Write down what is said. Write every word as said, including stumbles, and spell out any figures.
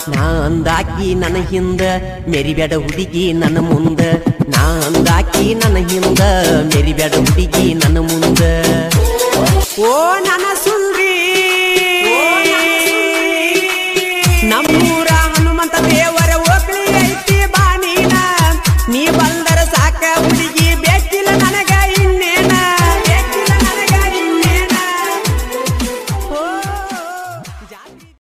ನಾ ಅಂದಾಕಿ ನನ್ನ ಹಿಂದ ಮೆರಿಬೇಡ ಹುಡುಗಿ ನನ್ನ ಮುಂದ ನಾ ಅಂದಾಕಿ ನನ್ನ ಹಿಂದ ಮೆರಿಬೇಡ ಹುಡುಗಿ ನನ್ನ ಮುಂದ ಓ